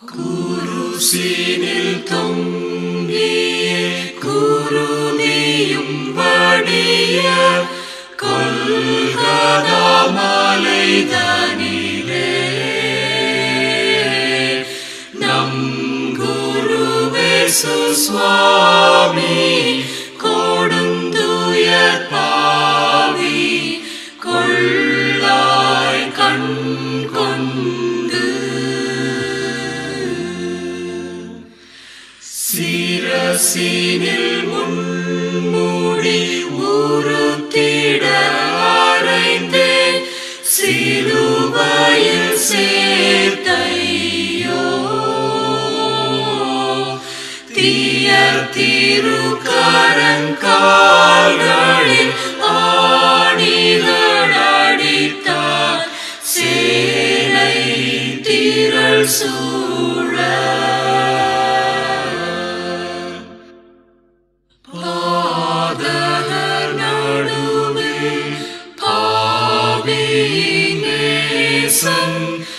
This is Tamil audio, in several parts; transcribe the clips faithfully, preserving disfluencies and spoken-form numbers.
குருசினில் தொங்கிய குருதியும் வடிய கொல்கதா மலைதனிலே நம் குருவேசு சுவாமி கொடுந்துயர் பாவி கொள்ளாய் கண் கொண்டு சிரசினில் முன்முடி உருத்திட அறைந்தே சிலுவையில் சேர்த்தையோ தீயர் திருக்கரங்கால்களில் ஆணிகள் அடித்தார் சேனை திரள் சூழ பாதகர் நடுவில் பாவியின் நேசன்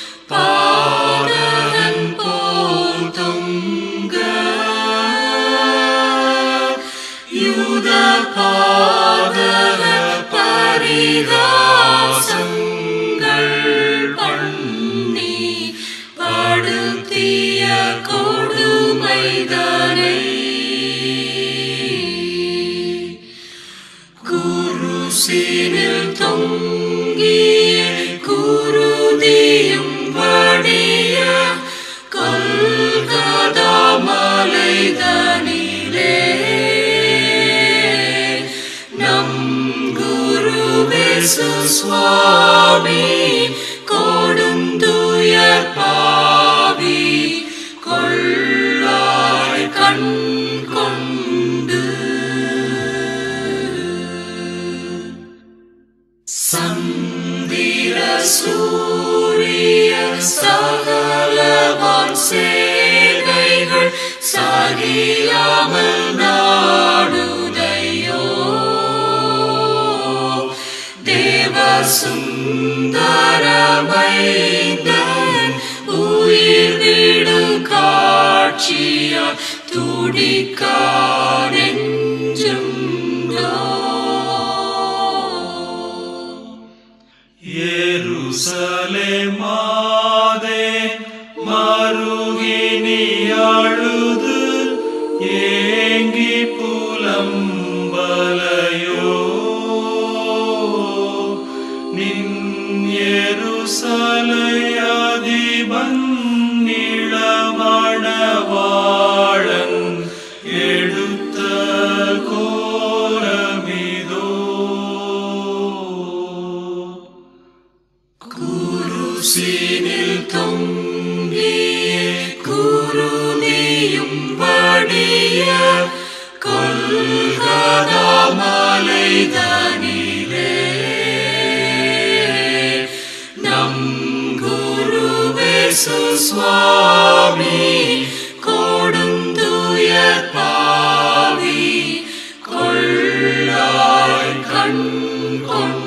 பாதகன் போல் தொங்க யூத பாதகர் பரிகாசங்கள் பண்ணி படுத்திய கொடுமைதனை குருசினில் தொங்கிய குருதியும் வடிய கொல்கதா மலைதனிலே நம் குருவேசு சுவாமி கொடுந்துயர் பாவி கொள்ளாய் கண் கொண்டு சந்திர சூரிய சகலவான் சேனைகள் சகியாமல் நாடுதையோ தேவ சுந்தரமைந்தன் உயிர் விடும் காட்சியா துடிக்கா நெஞ்சுண்டோ எருசலேமாதே மருகினி அழுது ஏங்கி புலம்பலையோ நின் எருசலை அதிபன் இளமணவாளன் எடுத்த கோலமிதோ குருசினில் தொங்கிய குருதியும் வடிய கொல்கதா மலைதனிலே நம் குருவேசு சுவாமி கொடுந்துயர் பாவி கொள்ளாய் கண் கொண்டு